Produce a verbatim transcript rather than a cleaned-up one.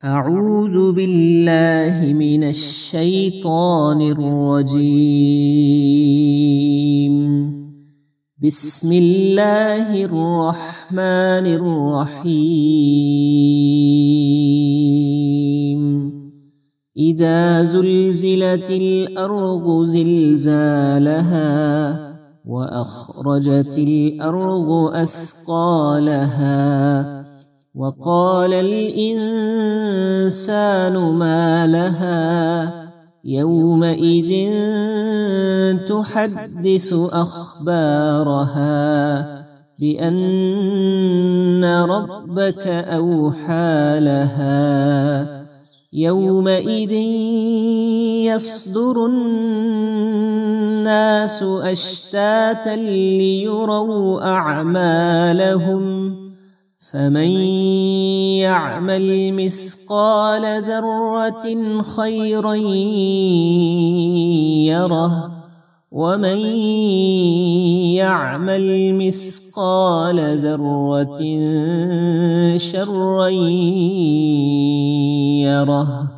أعوذ بالله من الشيطان الرجيم. بسم الله الرحمن الرحيم. إذا زلزلت الأرض زلزالها وأخرجت الأرض أثقالها وقال الإنسان ما لها يومئذ تحدث أخبارها بأن ربك أوحى لها يومئذ يصدر الناس أشتاتا ليروا أعمالهم فمن يعمل مثقال ذرة خيرا يره ومن يعمل مثقال ذرة شرا يره.